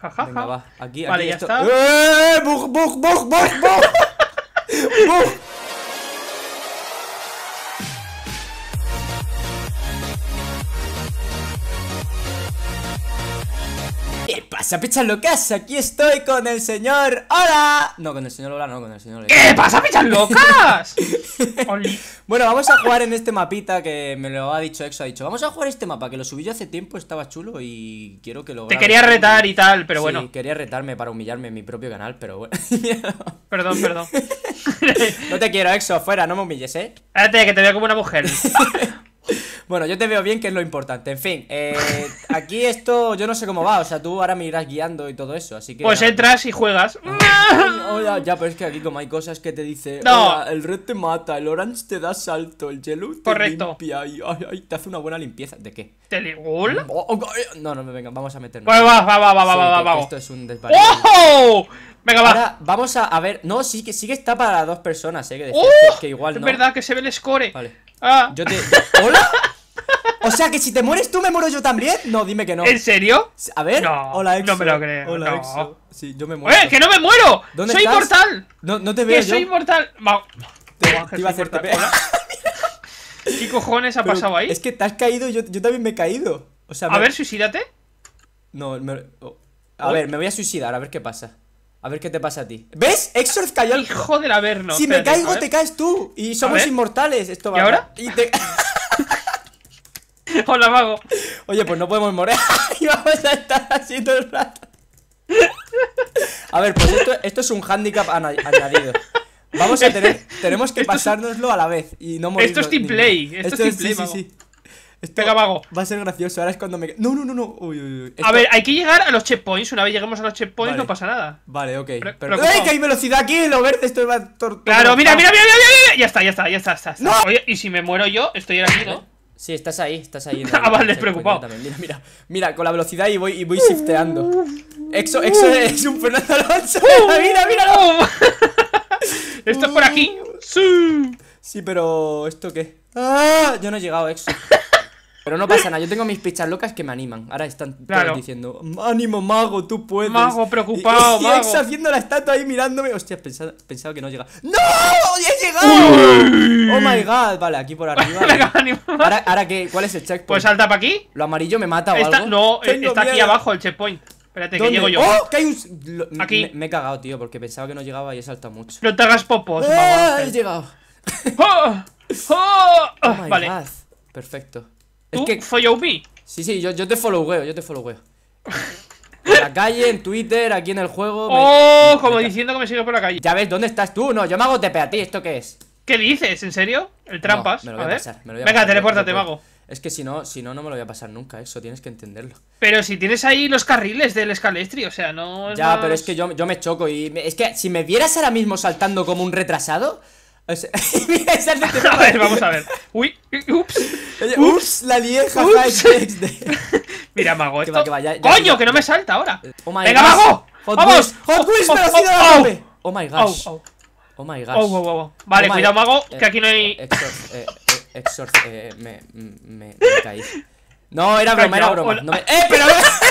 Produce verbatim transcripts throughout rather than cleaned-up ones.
Jajaja. Venga, va. Aquí, Vale, aquí ya esto... está. ¡Eh! ¡Bug, bug, bug, bug, bug! ¡Bug! ¿Qué pasa, pichas locas? Aquí estoy con el señor ¡Hola! No, con el señor Hola, no, con el señor ¿Qué pasa, pichas locas? Oli. Bueno, vamos a jugar en este mapita que me lo ha dicho Exo. Ha dicho, vamos a jugar este mapa, que lo subí yo hace tiempo, estaba chulo y quiero que lo Te grabes. quería retar y tal, pero Sí, bueno. quería retarme para humillarme en mi propio canal, pero bueno. Perdón, perdón. No te quiero, Exo, fuera, no me humilles, ¿eh? Espérate, que te veo como una mujer. Bueno, yo te veo bien, que es lo importante. En fin, eh, aquí esto yo no sé cómo va. O sea, tú ahora me irás guiando y todo eso, así que... Pues entras y juegas. Hola, ya, pero es que aquí como hay cosas que te dice... No. Hola, el red te mata, el orange te da salto, el yellow te Correcto. limpia y ay, ay, te hace una buena limpieza. ¿De qué? ¿Teligul? Oh, oh, oh, no, no, venga, vamos a meternos. Pues va, va, va, va, va, Sí, va, que- que vamos. esto es un desvarío. ¡Oh! Venga, va. Ahora vamos a, a ver... No, sí que sí que está para dos personas, eh, que decías ¡Oh! que, que igual Es no. verdad que se ve el score. Vale. Ah. Yo te... ¿Hola? O sea, que si te mueres tú, ¿me muero yo también? No, dime que no. ¿En serio? A ver, No, hola Exo. no me lo creo, Hola no. Exo. Sí, yo me muero. ¡Eh, que no me muero! ¿Dónde ¡Soy estás? inmortal! No, no te veo ¡Que yo. soy inmortal! Va. Te, Guau, te que iba a soy hacer inmortal. T P. ¿Qué cojones ha Pero pasado ahí? Es que te has caído y yo, yo también me he caído. O sea, A me- ver, suicídate. No, me... oh. A ¿Oh? ver, me voy a suicidar, a ver qué pasa. A ver qué te pasa a ti. ¿Ves? Exorz cayó al... Hijo del averno. Si me Espérate, caigo, a ver. te caes tú. Y somos ver. inmortales. Esto va ¿Y ahora? Y te... Hola, mago. Oye, pues no podemos morir. Y vamos a estar así todo el rato. A ver, pues esto, esto es un handicap ana- añadido. Vamos a tener, tenemos que Esto es- pasárnoslo a la vez y no morirnos Esto es team ninguno. play, esto es team play, sí, mago. sí, sí. Esto Venga, mago. va a ser gracioso. Ahora es cuando me... No, no, no, no. Uy, uy, uy. Esto- A ver, hay que llegar a los checkpoints. Una vez lleguemos a los checkpoints, Vale. no pasa nada. Vale, ok. Pre- Pero... preocupado. ¡Ey, que hay velocidad aquí! Lo verde, esto va... tor- Claro, todo- mira, mira, mira, mira, mira, mira. Ya está, ya está, ya está, está, está. ¡No! Oye, y si me muero yo, estoy aquí, ¿no? Sí, estás ahí, estás ahí. en Ah, el- vale, en el preocupado. checkpoint también. Mira, mira. Mira, con la velocidad y voy, y voy shifteando. Exo, Exo es un Fernando Alonso. Mira, mira. ¡Oh! Esto es por aquí. Sí. Sí, pero... ¿esto qué? ¡Ah! Yo no he llegado, Exo. Pero no pasa nada, yo tengo mis pichas locas que me animan. Ahora están todos Claro. diciendo, ánimo, mago, tú puedes. Mago, preocupado, y, y, y mago. Exo haciendo la estatua ahí mirándome. Hostia, pensaba, pensaba que no llega. ¡No! ¡Ya he llegado! Oh my god. Vale, aquí por arriba. Venga, ánimo. Ahora, ahora qué, ¿cuál es el checkpoint? Pues salta para aquí. ¿Lo amarillo me mata o Está, algo? no, Tengo está aquí miedo. abajo el checkpoint. Espérate, que ¿Dónde? llego yo. ¡Oh! Que hay un... lo- Aquí. Me, me he cagado, tío, porque pensaba que no llegaba y he saltado mucho. No te hagas popos, mago ¡Ah! He Ángel. llegado. ¡Oh! ¡Oh! Oh my Vale. god. Perfecto. Es ¿Tú? que... Follow me. Sí, sí, yo, yo te followeo, yo te followeo. En la calle, en Twitter, aquí en el juego. me- ¡Oh! me- Como me- diciendo que me sigue por la calle. Ya ves, ¿dónde estás tú? No, yo me hago T P a ti, ¿esto qué es? ¿Qué dices? ¿En serio? El trampas. No, me lo a voy a ver. pasar, me lo voy a Venga, pasar, telépórtate, me lo voy a- mago. Es que si no, si no, no me lo voy a pasar nunca, eso tienes que entenderlo. Pero si tienes ahí los carriles del Scalestri, o sea, no es Ya, más- pero es que yo, yo me choco y... me- es que si me vieras ahora mismo saltando como un retrasado... O sea, mira, esa es de- A ver, vamos a ver. Uy, ups. Oye, ups, la lié, jaja, Ups. es de- Mira, mago, Que esto. va, que va, ya- ya- ¡Coño, ya- que no me salta ahora! Oh my ¡Venga, God. mago! Hot ¡Vamos! Wheels, Hot Wheels, Oh, velocidad oh, a oh, tope. Oh my gosh. oh, oh. Oh my gosh. Oh, wow, wow, wow. Vale, Oh my- cuidado, mago, eh, que aquí no hay. eh, Exorc, eh, eh, Exorc, eh, me, me, me caí. No, era broma, era Callao, broma. hola. No me... ¡Eh, pero!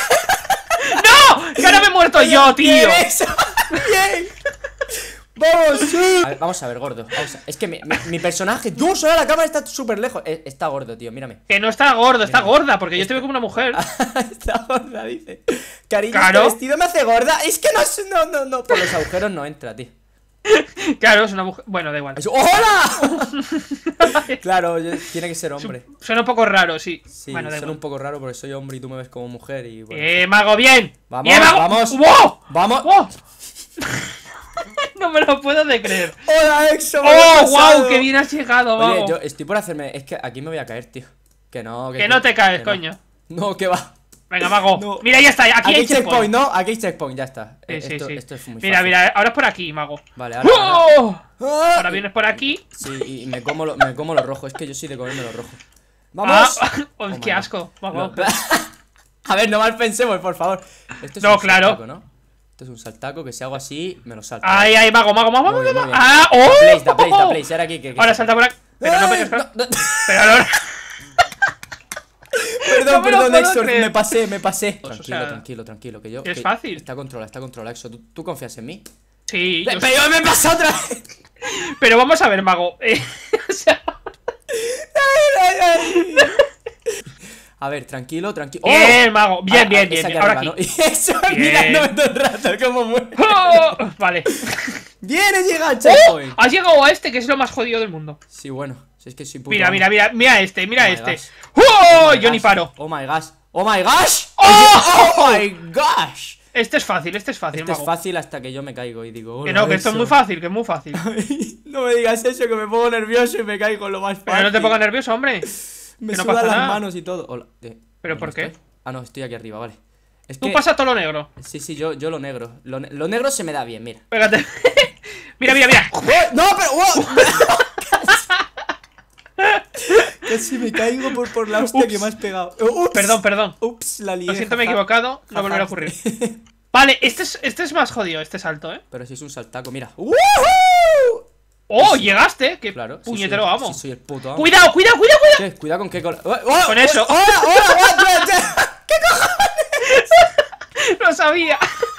¡No! ¡Que ahora me he muerto yo, tío! ¡Bien, eso! ¡Bien! ¡Vamos! Sí. A ver, vamos a ver, gordo. Vamos a- Es que mi, mi, mi personaje. ¡Dios! Ahora la cámara está súper lejos. Eh, está gordo, tío, mírame. Que no está gordo, está Mira. gorda, porque yo te veo como una mujer. Está gorda, dice. Cariño, Claro. este vestido me hace gorda. Es que no, es- no, no, no. Por los agujeros no entra, tío. Claro, es una mujer. Bueno, da igual. Es- ¡Hola! Claro, yo- tiene que ser hombre. Suena un poco raro, sí. Sí, bueno, da suena igual. un poco raro porque soy hombre y tú me ves como mujer y bueno. ¡Eh, mago, bien! Vamos, ¡Bien, mago! vamos. ¡Wow! ¡Vamos! ¡Wow! No me lo puedo de creer. ¡Hola, Exo! me lo he ¡Oh, pasado. wow! ¡Qué bien has llegado, Oye, mago! yo estoy por hacerme... Es que aquí me voy a caer, tío. Que no, Que no te caes, que no. coño. No, que va. Venga, mago. No. Mira, ya está. Aquí, Aquí hay hay checkpoint, checkpoint. ¿no? Aquí hay checkpoint, ya está. Sí, Eh, sí, esto, sí. esto es muy Mira, fácil. mira, ahora es por aquí, mago. Vale, ahora... ahora... ¡Oh! ¡Ah! Ahora vienes por aquí. Sí, y me como, lo, me como lo rojo. Es que yo soy de comerme lo rojo. ¡Vamos! Ah, oh, Oh my ¡Qué God. asco! Mago. No. A ver, no mal pensemos, por favor. Esto es No, un claro. saltaco, ¿no? Esto es un saltaco que si hago así, me lo salto. ¡Ay, ay, mago, mago, mago! Muy bien, muy bien. ¡Ah! ¡Oh! Da place, da place, da place. Ahora aquí, que... que- Ahora salta por aquí. Pero no ¡Ay! pegues. No, no. Pero ahora. Perdón, perdón, No me lo perdón, puedo Exor, creer. me pasé, me pasé. Pues, o Tranquilo, sea, tranquilo, tranquilo, que yo... es que fácil. Está controlado, está controlado, Exor. ¿Tú, tú confías en mí? Sí, Pe- yo Pero sé. me pasó otra vez. Pero vamos a ver, mago. Eh, o sea, Ay, ay. A ver, tranquilo, tranquilo. bien, mago. Bien, Ah, bien, ah, bien. esa bien. que Ahora arriba, aquí. ¿no? Y eso, Bien. mirándome todo el rato, cómo muere. ¡Oh! Vale. Bien, he llegado al ¡Oh! checkpoint. Has llegado a este, que es lo más jodido del mundo. Sí, bueno, si es que soy puto Mira, amo. mira, mira. Mira este, mira Oh my este. gosh. ¡Oh! Oh my Yo ni gosh. paro. Oh my gosh. Oh my gosh. ¡Oh! Oh my gosh. Este es fácil, este es fácil, Esto es mago. fácil hasta que yo me caigo y digo, Que hola, no, que esto es eso. muy fácil, que es muy fácil. No me digas eso, que me pongo nervioso y me caigo en lo más fácil. Pero no te pongas nervioso, hombre. Me que no sudan pasa las nada. manos y todo. Hola. de- ¿Pero ¿dónde por qué? estoy? Ah, no, estoy aquí arriba, vale. Es Tú que... pasas todo lo negro. Sí, sí, yo, yo lo negro. Lo, ne- lo negro se me da bien, mira. Pégate. Mira, mira, mira. ¡Oh! ¡No, pero! ¡Wow! Casi me caigo por, por la hostia Ups. que me has pegado. Ups. Perdón, perdón. Ups, la lié. Lo siento, me he jaja. equivocado. Jaja. No volverá a ocurrir. Vale, este es, este es más jodido, este salto, ¿eh? Pero si es un saltaco, mira. ¡Woohoo! ¡Oh! Llegaste. ¡Qué Claro. sí puñetero soy- amo! sí soy el puto amo. ¡Cuidado, cuidado, cuidado, cuidado! ¿Qué? Cuidado con qué cola. ¡Oh, oh, Con eso. ¡Hola, hola, hola! ¿Qué ¡Lo sabía!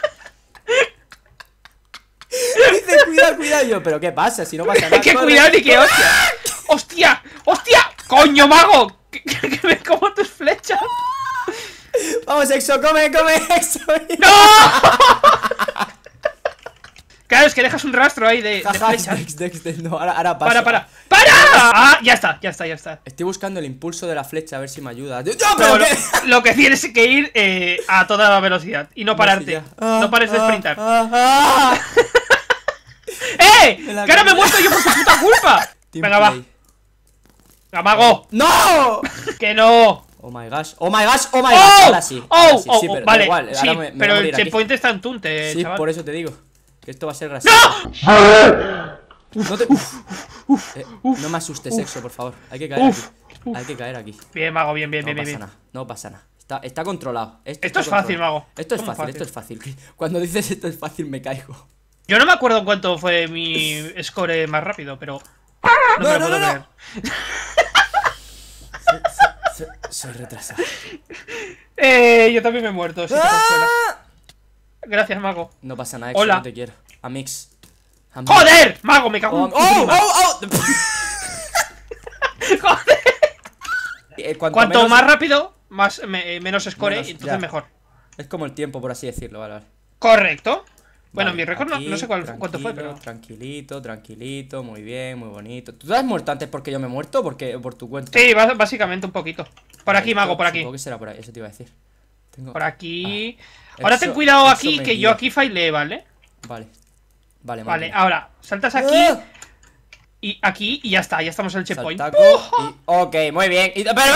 dices? Cuidado, cuidado. Y yo, ¿pero qué pasa? Si no pasa nada. ¡Qué corre. cuidado ni qué hostia! ¡Hostia! ¡Hostia! ¡Coño, mago! Que, que- que me como tus flechas. Vamos, Exo, come, come, Exo. ¡No! Claro, es que dejas un rastro ahí de, de Jaja, flechas. Dex, Dex, Dex, no, ahora, ahora paso. Para, para. ¡Para! Ah, ya está, ya está, ya está. Estoy buscando el impulso de la flecha a ver si me ayuda. ¡No, No, pero lo, qué! lo que tienes que ir eh, a toda velocidad y no pararte. Ya. Ah, No pares de ah, sprintar. ah, ah. ¡Eh! Me la ¡Que ahora me he cambié. muerto yo por tu puta culpa! Team Venga, va. play. Venga, mago. ¡No! ¡Que no! Oh my gosh, oh my gosh, oh my ¡Oh! gosh. Ahora sí. ¡Oh! ahora sí, ¡Oh! sí, oh, pero da vale, igual, ahora sí, me- me voy a pero el morir aquí. checkpoint está en tunte, Sí, chaval. por eso te digo. Que esto va a ser gracioso. No te... Eh, no me asustes, Exo, por favor. Hay que caer Uf, aquí. Hay que caer aquí. Bien, mago, bien, bien, No bien, pasa bien. nada, no pasa nada. Está, está controlado. Esto, Esto está es fácil, controlado. mago. Esto es ¿Cómo fácil, esto es fácil. Cuando dices esto es fácil me caigo. Yo no me acuerdo en cuánto fue mi score más rápido, pero... No, No, me lo no, puedo no, no. creer. Soy, soy retrasado. Eh, yo también me he muerto, si te consuela. ¡Ah! Gracias, mago. No pasa nada, Exo, Hola. no te quiero. Amix. Amix. ¡Joder! Mago, me cago Oh, en tu oh, prima. oh, oh. ¡Joder! Eh, cuanto Cuanto menos- más rápido, más, me- eh, menos score, Menos, y entonces ya. mejor. Es como el tiempo, por así decirlo, vale, vale. Correcto. Bueno, Vale, mi récord no, aquí, no sé cuál, cuánto fue, tranquilo, pero... Tranquilito, tranquilito, muy bien, muy bonito. ¿Tú te has muerto antes porque yo me he muerto o porque, por tu cuenta? Sí, bas- básicamente un poquito. Por aquí, Esto, mago, por aquí. Supongo que será por ahí, eso te iba a decir. Tengo... Por aquí... Ah, Ahora eso- ten cuidado eso aquí, me que guía. yo aquí failé, ¿vale? Vale. Vale, Vale, máquina. ahora, saltas aquí ¡Ah! y aquí y ya está, ya estamos en el checkpoint. Saltaco y... Ok, muy bien. Y... Pero...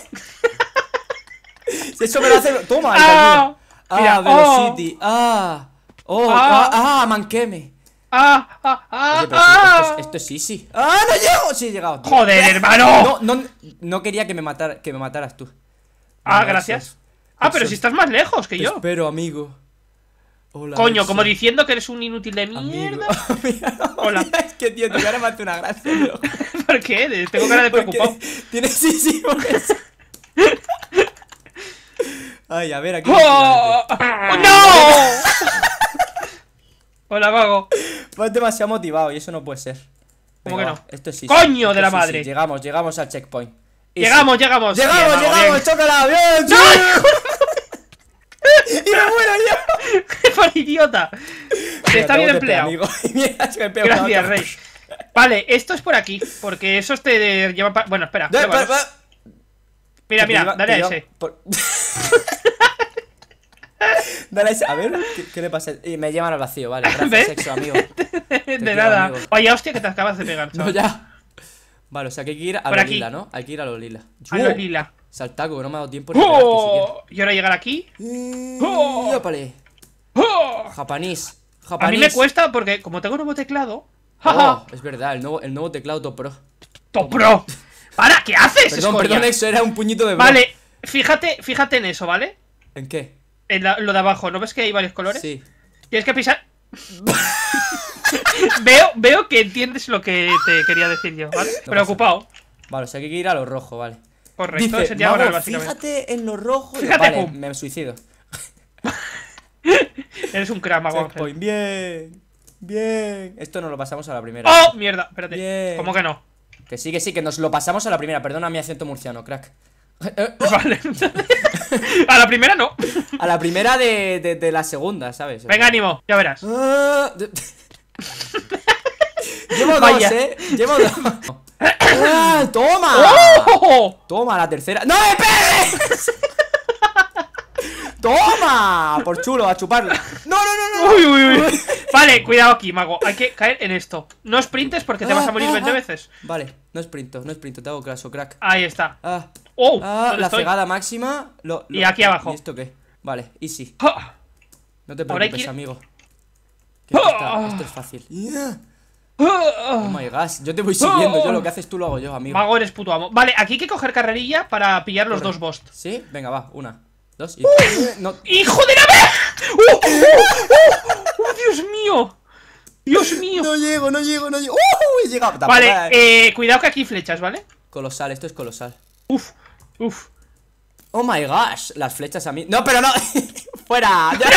Si eso me lo hace... Toma, el Ah, cañón. mira, Ah, Velocity. Ah. Oh, Ah. ah, ah, manqueme. ¡Ah! ¡Ah! ¡Ah! Oye, pero si ah. esto, es, esto es easy. ¡Ah, no llego! Sí, he llegado. tío. ¡Joder, hermano! No, no, no quería que me, matara, que me mataras tú. Ah, Venga, gracias. Exos. Ah, pero Exos, si estás más lejos que te yo. espero, amigo. Hola, Coño, Exos. como diciendo que eres un inútil de Amigo. mierda. Mira, no, Hola. mira, es que, tío, tu cara me hace una gracia. Tío. ¿Por qué? Tengo cara de Porque preocupado. Tienes sí, sí, por eso. Ay, a ver, aquí. ¡Oh! ¡Oh, ¡No! Hola, mago. Pues demasiado motivado y eso no puede ser. ¿Cómo Venga, que no? va, Esto sí. ¡Coño esto de la sí, madre! sí, Llegamos, llegamos al checkpoint. Y Llegamos, sí. llegamos. Llegamos, Bien, mago, llegamos, bien. chócala, bien, sí. Y me muero yo. ¡Por idiota! Mira, Está te bien bote, empleado. amigo. Y mira, es que me pego una Gracias, otra. Rey. Vale, esto es por aquí, porque esos te llevan pa... Bueno, espera. Da- pruébalo. pa- pa- Mira, que te mira, lleva- dale te a lleva ese. por- Dale a ese. A ver, ¿qué, qué le pasa? Y me llevan al vacío, vale. Gracias, ¿Ves? sexo, amigo. De quiero, nada. amigo. Vaya hostia que te acabas de pegar, No, chaval. ya. Vale, o sea que hay que ir a Por lo aquí. lila, ¿no? Hay que ir a lo lila. A lo ¡Oh! lila. Saltaco, que no me ha dado tiempo ni a pegarte ¡Oh! Y ahora llegar aquí. siquiera. ¡Oh! ¡Yópale! ¡Oh! Japanís. A Japanís. mí me cuesta porque como tengo nuevo teclado. Oh, ¡Jaja! es verdad, el nuevo, el nuevo teclado Top Pro. ¡Top Pro! ¡Para! ¿Qué haces, Perdón, escoria? perdón, eso era un puñito de bro. Vale, fíjate, fíjate en eso, ¿vale? ¿En qué? En la- lo de abajo, ¿no ves que hay varios colores? Sí. Tienes que pisar. veo, veo que entiendes lo que te quería decir yo, ¿vale? No Preocupado. Vale, o sea que hay que ir a lo rojo, vale. Correcto, Dice, es en diagonal, mago, básicamente. fíjate en lo rojo. Fíjate, Vale, pum. me suicido. Eres un crack, Mago Ángel. Checkpoint, bien. Bien. Esto nos lo pasamos a la primera. ¡Oh! Mierda, espérate. Bien. ¿Cómo que no? Que sí, que sí, que nos lo pasamos a la primera. Perdona mi acento murciano, crack. Vale. A la primera no. A la primera de, de, de la segunda, ¿sabes? Venga, ánimo, ya verás. Ah, de- Llevo Vaya. dos, eh. Llevo dos. Ah, ¡toma! ¡Oh! Toma, la tercera. ¡No me pegues! ¡Toma! Por chulo, a chuparlo. ¡No, no, no, no! Uy, uy, uy. Vale, cuidado aquí, Mago. Hay que caer en esto. No sprintes porque te vas a morir Ah, veinte ah, veces. Vale, no sprinto, no sprinto, te hago caso, crack. Ahí está. Ah, ¡Oh! ah ¿Dónde la estoy? cegada máxima. Lo, lo- Y aquí abajo. ¿Y esto qué? Vale, easy. ¡Ah! No te Ahora hay preocupes, que- amigo. Que esto, está- Ah. esto es fácil. Yeah. Oh ¡Ah! my gosh, yo te voy siguiendo. Yo lo que haces tú lo hago yo, amigo. Mago, eres puto amo. Vale, aquí hay que coger carrerilla para pillar los dos boss. ¿Sí? Venga, va, una, dos y. No. ¡Hijo de la vez! ¡Oh! ¡Oh! ¡Oh! ¡Oh, Dios mío! ¡Dios mío! No llego, no llego, no llego. ¡Uh! He llegado. Tampoco Vale, era- eh, cuidado que aquí hay flechas, ¿vale? Colosal, esto es colosal. Uf, uf. Oh my gosh, las flechas a mí. No, pero no. ¡Fuera! ¡Ya!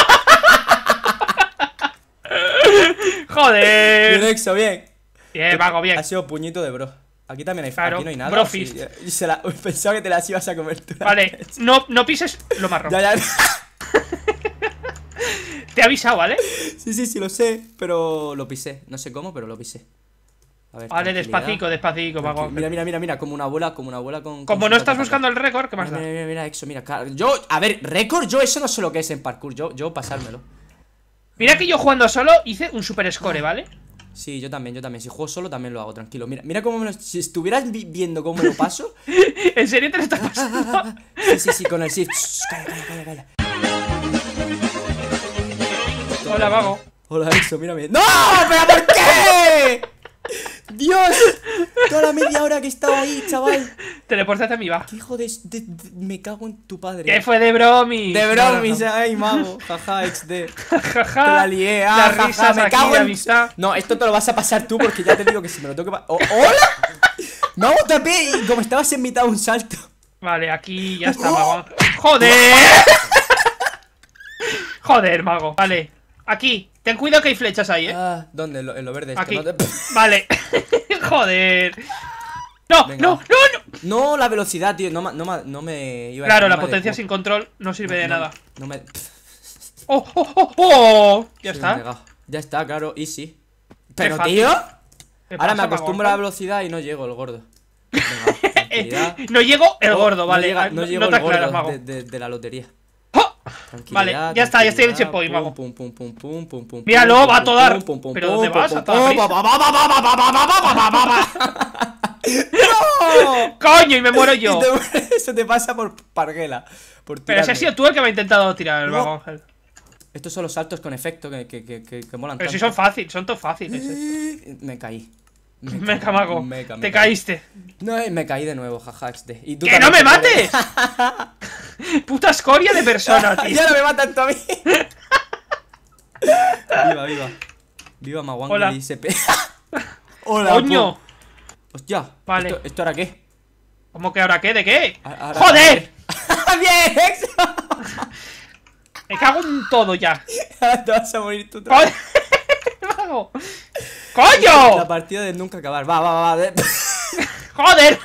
Bien, ¡Joder! Exo, bien. Bien, Mago, bien. Ha sido puñito de bro. Aquí también hay, Claro, aquí no hay nada. bro sí, fist. y se la, pensaba que te las ibas a comer tú. Vale, no, no pises lo marrón. Ya, ya. Te he avisado, ¿vale? Sí, sí, sí, lo sé, pero lo pisé. No sé cómo, pero lo pisé. A ver, Vale, tranquilidad. despacito, despacito, Mago. Tranqui- Mira, mira, mira, mira, como una abuela, como una abuela con. Como con no su estás patata. buscando el récord, ¿qué más Mira, da? mira, mira, Exo, mira, car- yo, a ver, récord, yo eso no sé lo que es en parkour, yo, yo pasármelo. Mira que yo jugando solo hice un super score, ¿vale? Sí, yo también, yo también, si juego solo también lo hago, tranquilo. Mira, mira cómo me lo, si estuvieras vi- viendo cómo me lo paso. ¿En serio te lo estás pasando? Sí, sí, sí, con el shift. Shh, calla, calla, calla, calla. Hola, Mago. Hola, Exo, mírame. ¡No! ¿Pero por qué? ¡Dios! Toda la media hora que estaba ahí, chaval. Teleportate a mí, va. ¿Qué hijo de, de- de- me cago en tu padre? ¿Qué fue de bromis? De bromis, No, no, ay, mago. Jaja, X D. no. Jaja. Te la lié, ah, Las jaja, risas me aquí cago de en... amistad. No, esto te lo vas a pasar tú porque ya te digo que si me lo tengo que... pa- ¡Oh, ¡Hola! ¡Mago, tapé! Y como estabas en mitad de un salto. Vale, aquí ya está, Mago. ¡Joder! Joder, Mago. Vale, aquí. Ten cuidado que hay flechas ahí, ¿eh? Ah, ¿dónde? En lo, en lo verde esto, Aquí. ¿no? te- Vale. Joder. No, Venga. no, no, no. No, la velocidad, tío, no, ma- no, ma- no me iba a Claro, decir la mal de potencia juego. sin control no sirve de No, nada. No me... ¡Oh, oh, oh, oh! Ya Soy un está. negado. Ya está, claro, easy. Pero, fácil. tío, ¿Qué ahora me pasa, acostumbro a la Mago? velocidad y no llego, el gordo. Venga, tranquilidad. No llego el Oh, gordo, vale. No, llega- Ah, no no, llego no te el gordo aclaras, Mago. de, de- de la lotería. ¡Oh! Tranquilidad, Vale, ya está, ya estoy en el tranquilidad, checkpoint, pum, Mago. pum, pum, pum, pum, pum, pum, Míralo, pum, va a pum, toda- pum, pum, pum, ¿Pero pum, dónde pum, vas? pum, A toda pum, prisa. pa, pa, pa, pa, pa, pa, pa, pa, pa, pa, pa, pa. ¡No! ¡Coño! Y me muero yo. Y te- Eso te pasa por parguela. Por Pero ese tirarme. has sido tú el que me ha intentado tirar el No. Mago Ángel. Estos son los saltos con efecto que, que, que, que, que molan Pero si tanto. son fáciles, son todos fáciles. eh. Eh, Me caí. Me Meca, caí, Mago. meca, me Te caí. caíste. No, eh, me caí de nuevo, jaja, X D. Y tú ¡Que no también me te mates! ¡Puta escoria de persona, tío! Ya no me matan tú a mí. Viva, viva. Viva Maguangel Hola. y S P. Hola, ¡Coño! po. Hostia. Vale. ¿Esto, ¿Esto ahora qué? ¿Cómo que ahora qué? ¿De qué? A- ahora- ¡Joder! ¡Bien, Exo! Me cago en todo ya. Ahora te vas a morir tú otra vez. ¡Joder! Mago. La ¡Coño! partida de nunca acabar. Va, va, va. va. ¡Joder!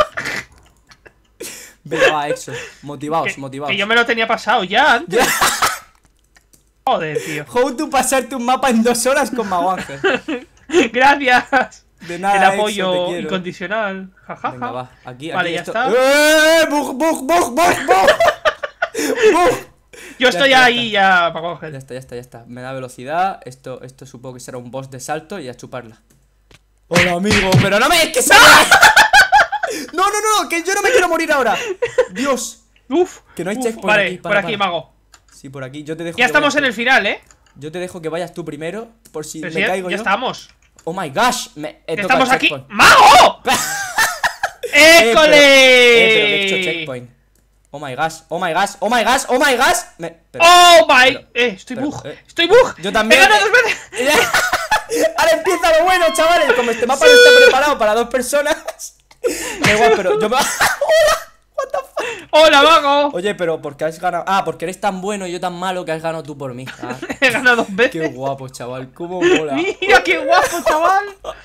Venga, va, Exo. Motivaos, Que, motivaos. que yo me lo tenía pasado ya antes. Joder, tío. How to pasarte un mapa en dos horas con Maguangel. Gracias. De nada, El Exo, apoyo te quiero. incondicional. Jajaja. Venga, va. Aquí, Vale, aquí ya esto- está. ¡Eh! ¡Bug, bug, bug, bug, bug! ¡Bug! Yo Ya estoy está, ya ahí ya, Mago Ya Ángel. está, ya está, ya está. Me da velocidad. Esto, esto supongo que será un boss de salto y a chuparla. Hola, amigo. Pero no me es que se. No, no, no, que yo no me quiero morir ahora. Dios. Uf. Que no hay uf, checkpoint Vale, aquí, por para, aquí, para. Mago. Sí, por aquí. Yo te dejo. Ya que estamos vayas en el final, ¿eh? tú. Yo te dejo que vayas tú primero. Por si Pero me sí, caigo ya yo. estamos. Oh my gosh. Me, he Que tocado estamos el aquí. checkpoint. ¡Mago! Eh, pero- ¡École! Eh, pero me he hecho checkpoint. Oh my gosh, oh my gosh, oh my gosh, oh my gosh. Me, pero- ¡Oh my! pero- eh, estoy pero, bug. eh. Estoy bug. Yo también. ¡He ganado dos veces! Ahora empieza lo bueno, chavales. Como este mapa no está preparado para dos personas. Da igual, pero yo me... ¡Hola, mago! Oye, pero ¿por qué has ganado? Ah, porque eres tan bueno y yo tan malo que has ganado tú por mí. Ah, He ganado dos veces. qué guapo, chaval. Cómo mola. Mira qué guapo, chaval.